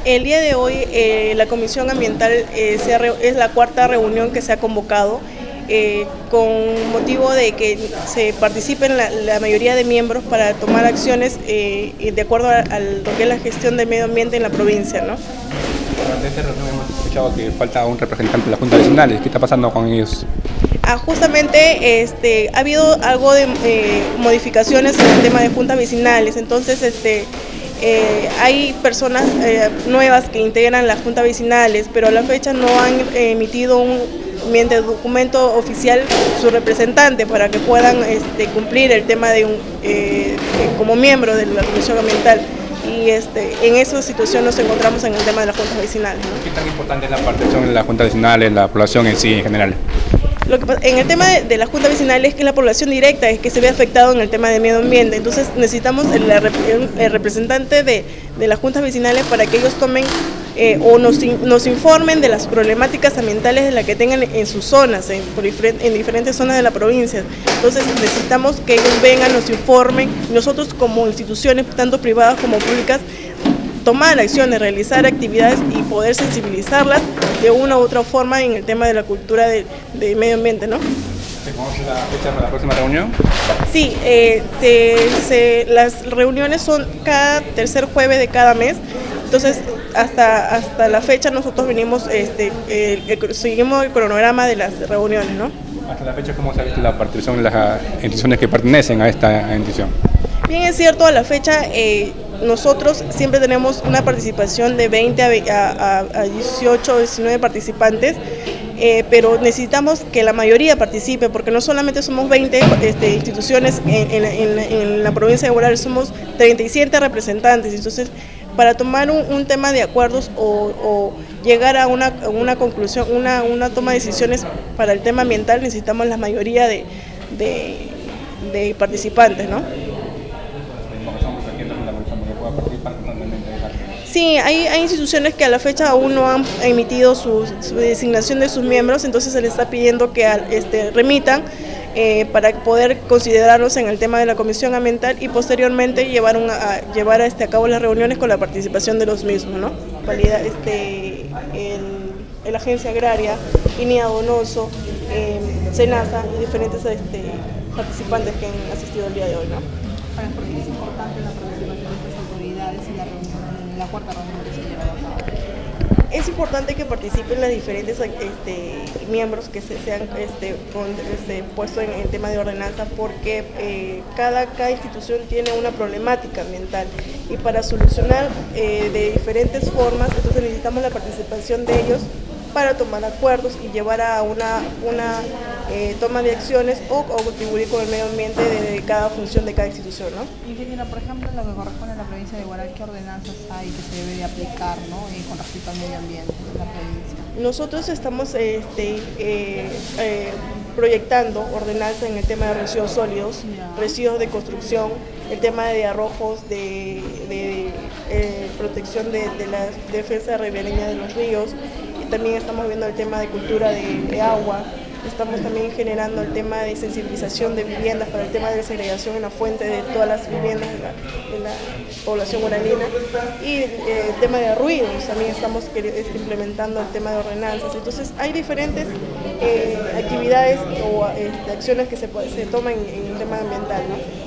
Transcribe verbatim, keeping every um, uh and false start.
El día de hoy eh, la Comisión Ambiental eh, se re, es la cuarta reunión que se ha convocado eh, con motivo de que se participen la, la mayoría de miembros para tomar acciones eh, de acuerdo a, a lo que es la gestión del medio ambiente en la provincia, ¿no? Durante esta reunión hemos escuchado que falta un representante de las juntas vecinales. ¿Qué está pasando con ellos? Ah, justamente este, ha habido algo de eh, modificaciones en el tema de juntas vecinales, entonces este, eh, hay personas eh, nuevas que integran las juntas vecinales, pero a la fecha no han eh, emitido un mediante documento oficial su representante para que puedan este, cumplir el tema de un, eh, como miembro de la Comisión Ambiental. Y este, en esa situación nos encontramos en el tema de las juntas vecinales, ¿no? ¿Qué tan importante es la participación en las juntas vecinales, la población en sí en general? Lo que, en el tema de, de las juntas vecinales es que la población directa es que se ve afectado en el tema del medio ambiente, entonces necesitamos el, el representante de, de las juntas vecinales para que ellos tomen eh, o nos, nos informen de las problemáticas ambientales de las que tengan en sus zonas, en, por diferent, en diferentes zonas de la provincia. Entonces necesitamos que ellos vengan, nos informen, nosotros como instituciones, tanto privadas como públicas, tomar acciones, realizar actividades y poder sensibilizarlas de una u otra forma en el tema de la cultura de, de medio ambiente, ¿no? ¿Se conoce la fecha para la próxima reunión? Sí, eh, se, se, las reuniones son cada tercer jueves de cada mes, entonces hasta, hasta la fecha nosotros venimos, este, eh, eh, seguimos el cronograma de las reuniones, ¿no? Hasta la fecha, ¿cómo se ha visto la participación de las instituciones que pertenecen a esta institución? Bien, es cierto, a la fecha eh, nosotros siempre tenemos una participación de veinte a dieciocho, diecinueve participantes, eh, pero necesitamos que la mayoría participe, porque no solamente somos veinte este, instituciones en, en, en, en la provincia de Huaral, somos treinta y siete representantes, entonces para tomar un, un tema de acuerdos o, o llegar a una, una conclusión, una, una toma de decisiones para el tema ambiental, necesitamos la mayoría de, de, de participantes, ¿no? Sí, hay, hay instituciones que a la fecha aún no han emitido su, su designación de sus miembros, entonces se les está pidiendo que este, remitan eh, para poder considerarlos en el tema de la Comisión Ambiental y posteriormente llevar, una, a, llevar a, este, a cabo las reuniones con la participación de los mismos, ¿no? Este, el, el Agencia Agraria, INIA Donoso, eh, SENASA y diferentes este, participantes que han asistido el día de hoy, ¿no? ¿Por qué es importante la participación de estas autoridades y la reunión, la cuarta reunión que se ha llevado a cabo? Es importante que participen los diferentes este, miembros que se, sean este, con, este, puestos en el tema de ordenanza, porque eh, cada, cada institución tiene una problemática ambiental y para solucionar eh, de diferentes formas, entonces necesitamos la participación de ellos para tomar acuerdos y llevar a una, una eh, toma de acciones o, o contribuir con el medio ambiente de, de cada función de cada institución, ¿no? Ingeniera, por ejemplo, en lo que corresponde a la provincia de Huaral, ¿qué ordenanzas hay que se debe de aplicar, ¿no? eh, con respecto al medio ambiente en la provincia? Nosotros estamos este, eh, eh, proyectando ordenanzas en el tema de residuos sólidos, yeah. residuos de construcción, el tema de arrojos, de, de eh, protección de, de la defensa ribereña de los ríos. También estamos viendo el tema de cultura de, de agua, estamos también generando el tema de sensibilización de viviendas para el tema de segregación en la fuente de todas las viviendas de la, de la población guaralina y eh, el tema de ruidos, también estamos este, implementando el tema de ordenanzas. Entonces hay diferentes eh, actividades o este, acciones que se, se toman en, en el tema ambiental, ¿no?